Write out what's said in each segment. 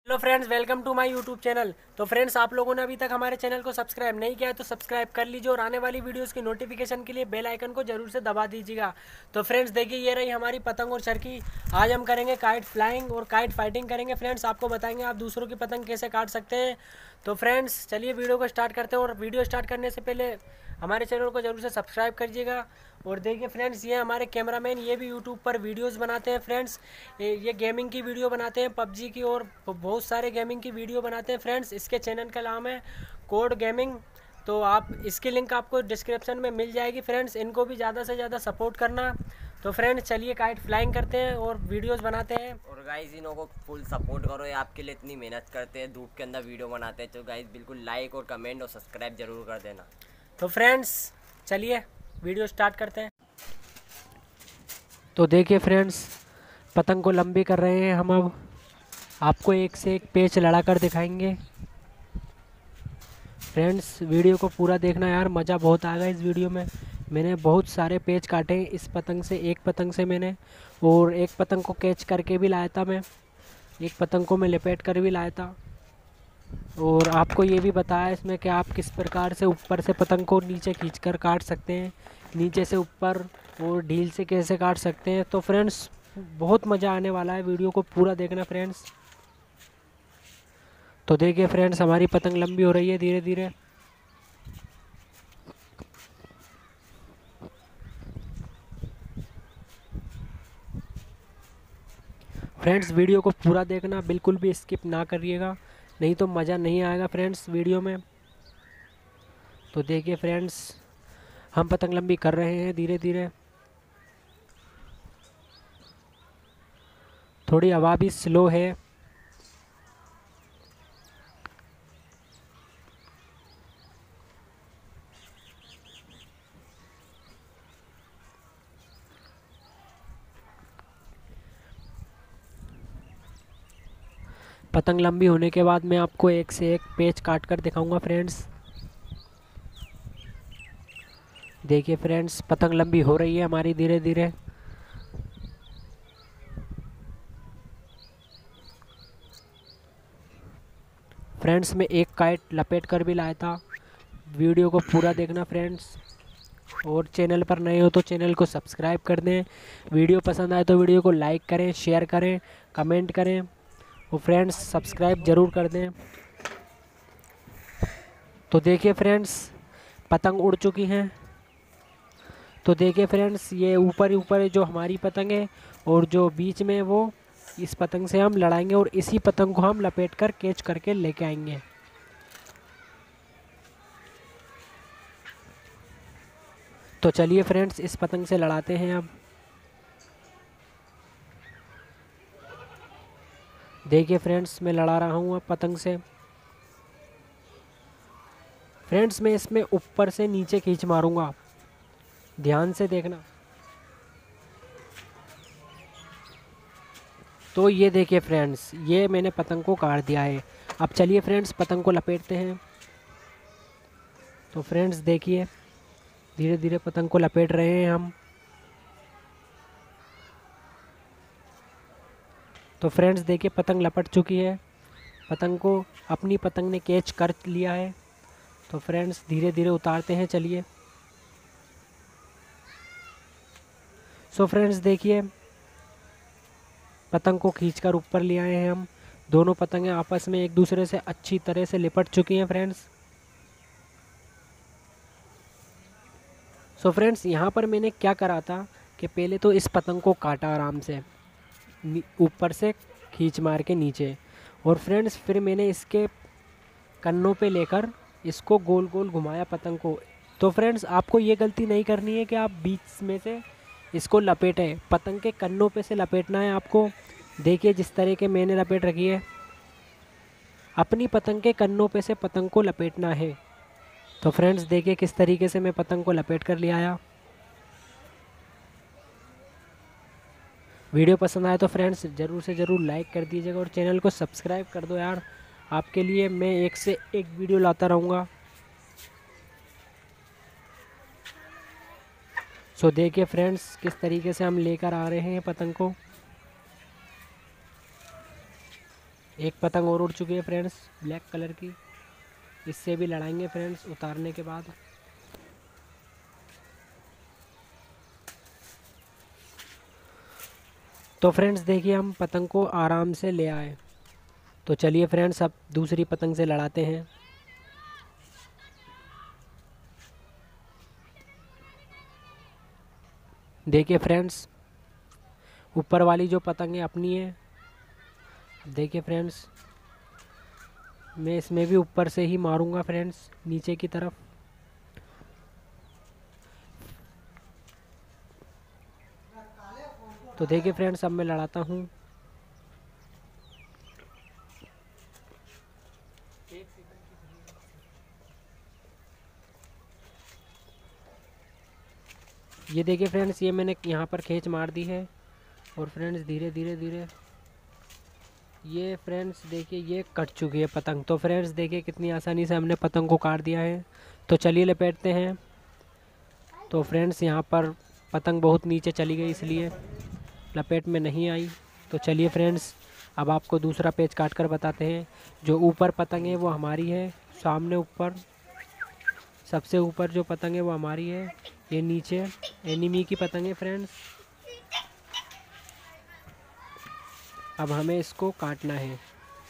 Hello friends, welcome to my YouTube channel. तो friends, आप लोगों ने अभी तक हमारे चैनल को सब्सक्राइब नहीं किया है तो सब्सक्राइब कर लीजिए और आने वाली वीडियोस की नोटिफिकेशन के लिए बेल आइकन को जरूर से दबा दीजिएगा। तो फ्रेंड्स देखिए, ये रही हमारी पतंग और चरखी। आज हम करेंगे काइट फ्लाइंग और काइट फाइटिंग करेंगे। फ्रेंड्स, आपको बताएंगे आप दूसरों की पतंग कैसे काट सकते हैं। तो फ्रेंड्स चलिए वीडियो को स्टार्ट करते हैं, और वीडियो स्टार्ट करने से पहले हमारे चैनल को जरूर से सब्सक्राइब करिएगा। और देखिए फ्रेंड्स, ये हमारे कैमरामैन, ये भी यूट्यूब पर वीडियोस बनाते हैं। फ्रेंड्स ये गेमिंग की वीडियो बनाते हैं, पबजी की और बहुत सारे गेमिंग की वीडियो बनाते हैं। फ्रेंड्स इसके चैनल का नाम है कोड गेमिंग। तो आप इसकी लिंक आपको डिस्क्रिप्शन में मिल जाएगी। फ्रेंड्स इनको भी ज़्यादा से ज़्यादा सपोर्ट करना। तो फ्रेंड्स चलिए काइट फ्लाइंग करते हैं और वीडियोस बनाते हैं। और गाइज इन्हों को फुल सपोर्ट करो, ये आपके लिए इतनी मेहनत करते हैं, धूप के अंदर वीडियो बनाते हैं। तो गाइज बिल्कुल लाइक और कमेंट और सब्सक्राइब जरूर कर देना। तो फ्रेंड्स चलिए वीडियो स्टार्ट करते हैं। तो देखिए फ्रेंड्स, पतंग को लंबी कर रहे हैं हम। अब आपको एक से एक पेच लड़ा कर दिखाएंगे। फ्रेंड्स वीडियो को पूरा देखना यार, मज़ा बहुत आएगा इस वीडियो में। मैंने बहुत सारे पेच काटे हैं इस पतंग से, एक पतंग से मैंने, और एक पतंग को कैच करके भी लाया था मैं, एक पतंग को मैं लपेट कर भी लाया था। और आपको ये भी बताया इसमें कि आप किस प्रकार से ऊपर से पतंग को नीचे खींचकर काट सकते हैं, नीचे से ऊपर, और ढील से कैसे काट सकते हैं। तो फ्रेंड्स बहुत मज़ा आने वाला है, वीडियो को पूरा देखना फ्रेंड्स। तो देखिए फ्रेंड्स, हमारी पतंग लंबी हो रही है धीरे धीरे। फ्रेंड्स वीडियो को पूरा देखना, बिल्कुल भी स्किप ना करिएगा, नहीं तो मज़ा नहीं आएगा फ्रेंड्स वीडियो में। तो देखिए फ्रेंड्स, हम पतंग लंबी कर रहे हैं धीरे धीरे। थोड़ी हवा भी स्लो है। पतंग लंबी होने के बाद मैं आपको एक से एक पेच काट कर दिखाऊंगा फ्रेंड्स। देखिए फ्रेंड्स, पतंग लंबी हो रही है हमारी धीरे धीरे। फ्रेंड्स मैं एक काइट लपेट कर भी लाया था। वीडियो को पूरा देखना फ्रेंड्स, और चैनल पर नए हो तो चैनल को सब्सक्राइब कर दें। वीडियो पसंद आए तो वीडियो को लाइक करें, शेयर करें, कमेंट करें, और फ्रेंड्स सब्सक्राइब ज़रूर कर दें। तो देखिए फ्रेंड्स, पतंग उड़ चुकी हैं। तो देखिए फ्रेंड्स, ये ऊपर ऊपर जो हमारी पतंग है, और जो बीच में वो, इस पतंग से हम लड़ाएंगे और इसी पतंग को हम लपेट कर कैच करके लेके आएंगे। तो चलिए फ्रेंड्स, इस पतंग से लड़ाते हैं अब। देखिए फ्रेंड्स, मैं लड़ा रहा हूँ अब पतंग से। फ्रेंड्स मैं इसमें ऊपर से नीचे खींच मारूंगा, ध्यान से देखना। तो ये देखिए फ्रेंड्स, ये मैंने पतंग को काट दिया है। अब चलिए फ्रेंड्स, पतंग को लपेटते हैं। तो फ्रेंड्स देखिए, धीरे धीरे पतंग को लपेट रहे हैं हम। तो फ्रेंड्स देखिए, पतंग लपट चुकी है। पतंग को अपनी पतंग ने कैच कर लिया है। तो फ्रेंड्स धीरे धीरे उतारते हैं, चलिए। सो फ्रेंड्स देखिए, पतंग को खींचकर ऊपर ले आए हैं हम। दोनों पतंगें आपस में एक दूसरे से अच्छी तरह से लिपट चुकी हैं फ्रेंड्स। सो फ्रेंड्स यहाँ पर मैंने क्या करा था कि पहले तो इस पतंग को काटा आराम से, ऊपर से खींच मार के नीचे, और फ्रेंड्स फिर मैंने इसके कन्नों पे लेकर इसको गोल गोल घुमाया पतंग को। तो फ्रेंड्स आपको ये गलती नहीं करनी है कि आप बीच में से इसको लपेटें, पतंग के कन्नों पे से लपेटना है आपको। देखिए जिस तरह के मैंने लपेट रखी है, अपनी पतंग के कन्नों पे से पतंग को लपेटना है। तो फ्रेंड्स देखिए किस तरीके से मैं पतंग को लपेट कर ले आया। वीडियो पसंद आए तो फ्रेंड्स ज़रूर से ज़रूर लाइक कर दीजिएगा और चैनल को सब्सक्राइब कर दो यार। आपके लिए मैं एक से एक वीडियो लाता रहूँगा। सो देखिए फ्रेंड्स, किस तरीके से हम लेकर आ रहे हैं पतंग को। एक पतंग और उड़ चुकी है फ्रेंड्स ब्लैक कलर की, इससे भी लड़ाएंगे फ्रेंड्स उतारने के बाद। तो फ्रेंड्स देखिए हम पतंग को आराम से ले आए। तो चलिए फ्रेंड्स अब दूसरी पतंग से लड़ाते हैं। देखिए फ्रेंड्स ऊपर वाली जो पतंग है अपनी है। देखिए फ्रेंड्स मैं इसमें भी ऊपर से ही मारूंगा फ्रेंड्स नीचे की तरफ। तो देखिए फ्रेंड्स अब मैं लड़ाता हूँ। ये देखिए फ्रेंड्स ये मैंने यहाँ पर खींच मार दी है। और फ्रेंड्स धीरे धीरे धीरे ये फ्रेंड्स देखिए ये कट चुकी है पतंग। तो फ्रेंड्स देखिए कितनी आसानी से हमने पतंग को काट दिया है। तो चलिए लपेटते हैं। तो फ्रेंड्स यहाँ पर पतंग बहुत नीचे चली गई इसलिए लपेट में नहीं आई। तो चलिए फ्रेंड्स अब आपको दूसरा पेच काट कर बताते हैं। जो ऊपर पतंग है वो हमारी है, सामने ऊपर सबसे ऊपर जो पतंग है वो हमारी है। ये नीचे एनिमी की पतंग है फ्रेंड्स। अब हमें इसको काटना है।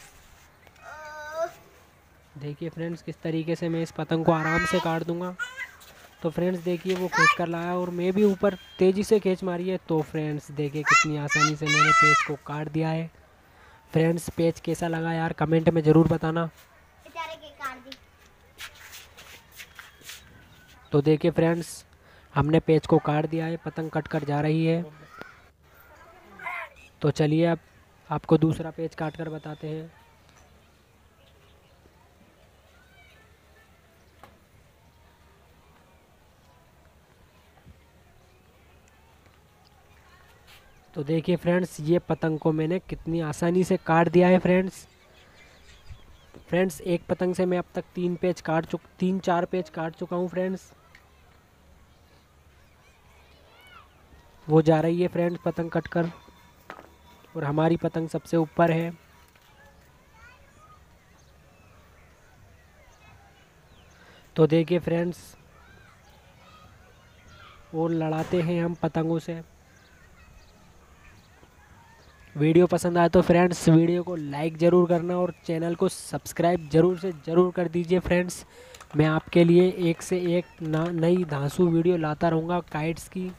देखिए फ्रेंड्स किस तरीके से मैं इस पतंग को आराम से काट दूंगा। तो फ्रेंड्स देखिए वो खींच कर लाया और मैं भी ऊपर तेज़ी से खींच मारी है। तो फ्रेंड्स देखिए कितनी आसानी से मैंने पेच को काट दिया है। फ्रेंड्स पेच कैसा लगा यार कमेंट में ज़रूर बताना। तो देखिए फ्रेंड्स हमने पेच को काट दिया है, पतंग कट कर जा रही है। तो चलिए अब आपको दूसरा पेच काट कर बताते हैं। तो देखिए फ्रेंड्स ये पतंग को मैंने कितनी आसानी से काट दिया है फ्रेंड्स। फ्रेंड्स एक पतंग से मैं अब तक 3-4 पेच काट चुका हूँ फ्रेंड्स। वो जा रही है फ्रेंड्स पतंग कट कर और हमारी पतंग सबसे ऊपर है। तो देखिए फ्रेंड्स और लड़ाते हैं हम पतंगों से। वीडियो पसंद आए तो फ्रेंड्स वीडियो को लाइक ज़रूर करना और चैनल को सब्सक्राइब ज़रूर से ज़रूर कर दीजिए फ्रेंड्स। मैं आपके लिए एक से एक नई धांसू वीडियो लाता रहूँगा काइट्स की।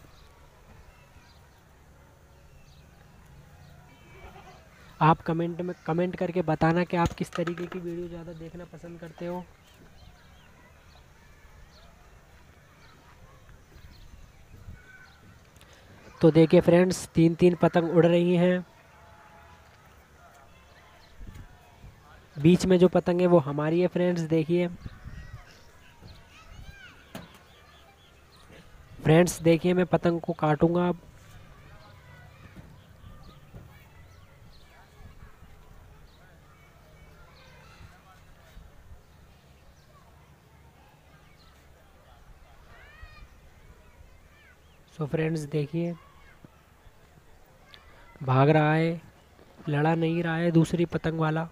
आप कमेंट करके बताना कि आप किस तरीके की वीडियो ज़्यादा देखना पसंद करते हो। तो देखिए फ्रेंड्स 3-3 पतंग उड़ रही हैं। बीच में जो पतंग है वो हमारी है फ्रेंड्स। देखिए फ्रेंड्स देखिए मैं पतंग को काटूंगा अब। सो फ्रेंड्स देखिए भाग रहा है, लड़ा नहीं रहा है दूसरी पतंग वाला।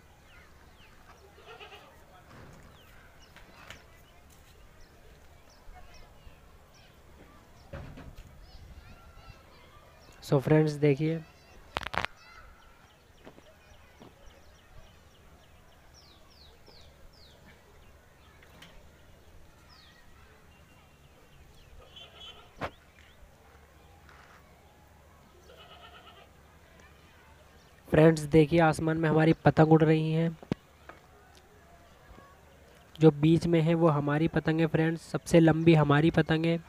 सो फ्रेंड्स देखिए फ्रेंड्स देखिए आसमान में हमारी पतंग उड़ रही हैं। जो बीच में है वो हमारी पतंग है फ्रेंड्स, सबसे लंबी हमारी पतंग है।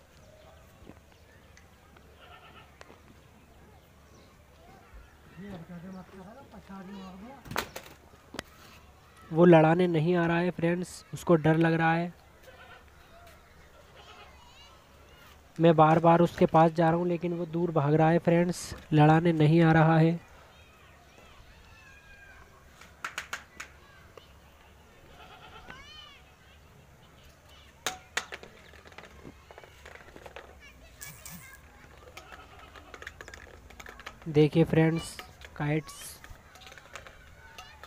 वो लड़ाने नहीं आ रहा है फ्रेंड्स, उसको डर लग रहा है। मैं बार बार उसके पास जा रहा हूँ लेकिन वो दूर भाग रहा है फ्रेंड्स, लड़ाने नहीं आ रहा है। देखिए फ्रेंड्स काइट्स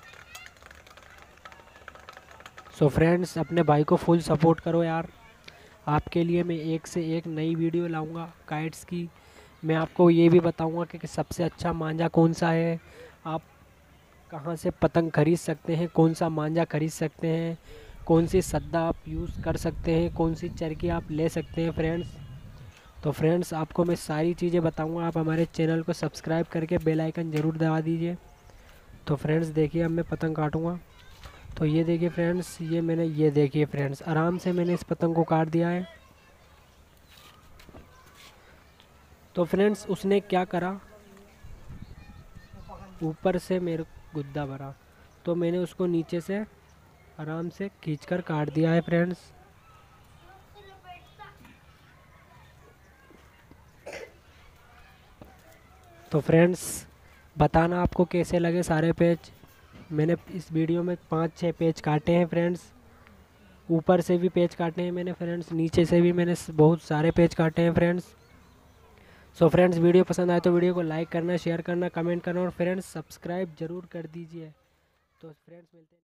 सो फ्रेंड्स अपने भाई को फुल सपोर्ट करो यार। आपके लिए मैं एक से एक नई वीडियो लाऊंगा काइट्स की। मैं आपको ये भी बताऊंगा कि सबसे अच्छा मांझा कौन सा है, आप कहाँ से पतंग खरीद सकते हैं, कौन सा मांझा खरीद सकते हैं, कौन सी सद्दा आप यूज़ कर सकते हैं, कौन सी चरखी आप ले सकते हैं फ्रेंड्स। तो फ्रेंड्स आपको मैं सारी चीज़ें बताऊंगा, आप हमारे चैनल को सब्सक्राइब करके बेल आइकन ज़रूर दबा दीजिए। तो फ्रेंड्स देखिए अब मैं पतंग काटूँगा। तो ये देखिए फ्रेंड्स, ये देखिए फ्रेंड्स, आराम से मैंने इस पतंग को काट दिया है। तो फ्रेंड्स उसने क्या करा, ऊपर से मेरे गुद्दा भरा, तो मैंने उसको नीचे से आराम से खींचकर काट दिया है फ्रेंड्स। तो फ्रेंड्स बताना आपको कैसे लगे सारे पेज। मैंने इस वीडियो में 5-6 पेज काटे हैं फ्रेंड्स। ऊपर से भी पेज काटे हैं मैंने फ्रेंड्स, नीचे से भी मैंने बहुत सारे पेज काटे हैं फ्रेंड्स। सो फ्रेंड्स वीडियो पसंद आए तो वीडियो को लाइक करना, शेयर करना, कमेंट करना और फ्रेंड्स सब्सक्राइब ज़रूर कर दीजिए। तो फ्रेंड्स मिलते हैं।